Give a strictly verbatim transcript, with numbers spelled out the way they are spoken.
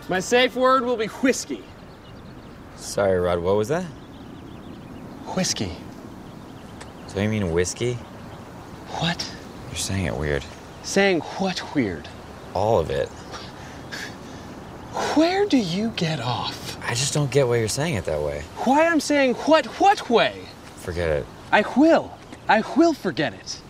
My safe word will be whiskey. Sorry, Rod, what was that? Whiskey. So you mean whiskey? What? You're saying it weird. Saying what weird? All of it. Where do you get off? I just don't get why you're saying it that way. Why I'm saying what what way? Forget it. I will. I will forget it.